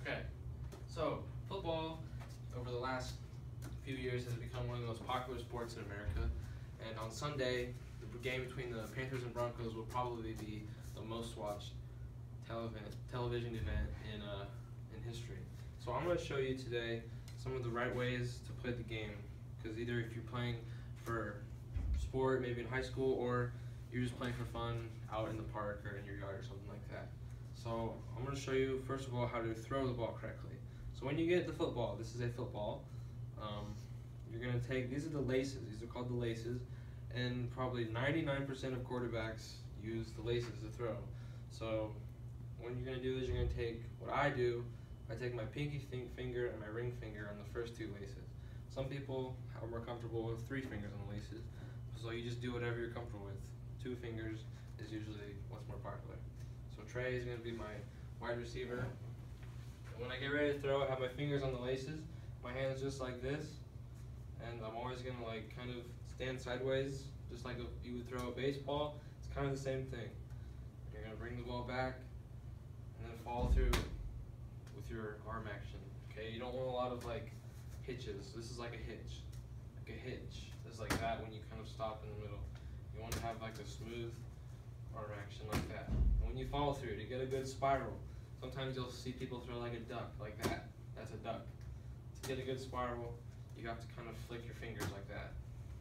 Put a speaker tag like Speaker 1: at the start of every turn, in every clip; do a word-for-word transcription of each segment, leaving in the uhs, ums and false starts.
Speaker 1: Okay, so football over the last few years has become one of the most popular sports in America, and on Sunday, the game between the Panthers and Broncos will probably be the most watched telev television event in uh, in history. So I'm going to show you today some of the right ways to play the game, because either if you're playing for sport, maybe in high school, or you're just playing for fun out in the park or in your yard or something like that. So I'm going to show you first of all how to throw the ball correctly. So when you get the football, this is a football, um, you're going to take, these are the laces, these are called the laces, and probably ninety-nine percent of quarterbacks use the laces to throw. So when you're going to do this, you're going to take, what I do, I take my pinky finger and my ring finger on the first two laces. Some people are more comfortable with three fingers on the laces, so you just do whatever you're comfortable with. Two fingers is usually what's more popular. So Trey is going to be my wide receiver. And when I get ready to throw, I have my fingers on the laces, my hands just like this, and I'm always going to like kind of stand sideways, just like if you would throw a baseball. It's kind of the same thing. You're going to bring the ball back and then follow through with your arm action. Okay, you don't want a lot of like hitches. This is like a hitch, like a hitch. It's like that when you kind of stop in the middle. You want to have like a smooth arm action like that. And when you follow through to get a good spiral, sometimes you'll see people throw like a duck, like that. That's a duck. To get a good spiral, you have to kind of flick your fingers like that.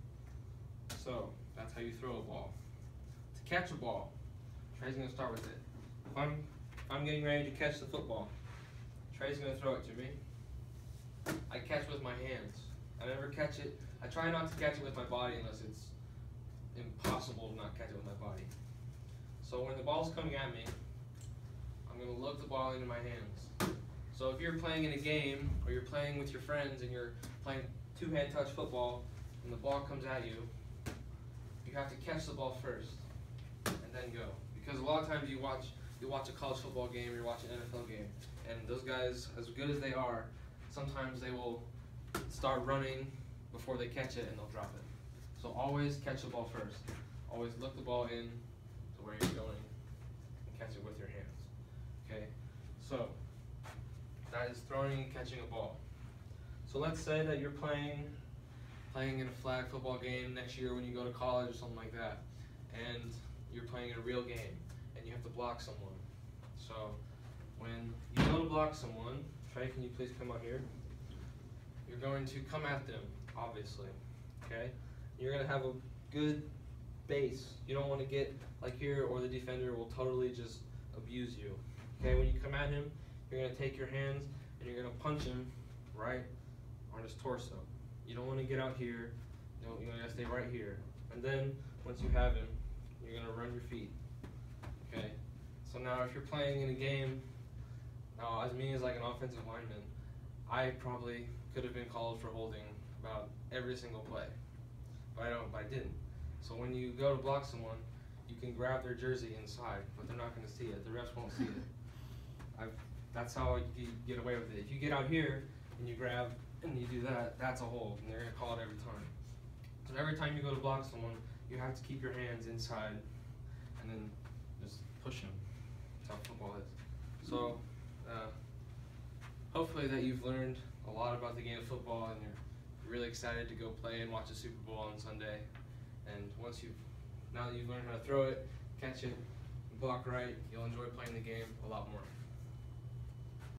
Speaker 1: So that's how you throw a ball. To catch a ball, Trey's going to start with it. If I'm, if I'm getting ready to catch the football, Trey's going to throw it to me. I catch with my hands. I never catch it. I try not to catch it with my body unless it's impossible to not catch it with my body. So when the ball's coming at me, I'm going to look the ball into my hands. So if you're playing in a game, or you're playing with your friends and you're playing two-hand touch football, and the ball comes at you, you have to catch the ball first, and then go. Because a lot of times you watch, you watch a college football game, you're watching an N F L game, and those guys, as good as they are, sometimes they will start running before they catch it and they'll drop it. So always catch the ball first. Always look the ball in to where you're going and catch it with your hands. Okay? So that is throwing and catching a ball. So let's say that you're playing playing in a flag football game next year when you go to college or something like that, and you're playing in a real game and you have to block someone. So when you go to block someone, Trey, can you please come out here? You're going to come at them, obviously, okay? You're going to have a good base. You don't want to get like here, or the defender will totally just abuse you. Okay, when you come at him, you're going to take your hands and you're going to punch him right on his torso. You don't want to get out here. You know, you're going to stay right here. And then once you have him, you're going to run your feet. Okay? So now if you're playing in a game, now as me as like an offensive lineman, I probably could have been called for holding about every single play. But I don't, but I didn't. So when you go to block someone, you can grab their jersey inside, but they're not going to see it. The refs won't see it. I've, that's how you get away with it. If you get out here and you grab and you do that, that's a hold, and they're going to call it every time. So every time you go to block someone, you have to keep your hands inside and then just push them. That's how football is. So uh, hopefully that you've learned a lot about the game of football, and you're really excited to go play and watch the Super Bowl on Sunday. And once you've, now that you've learned how to throw it, catch it, block right, you'll enjoy playing the game a lot more.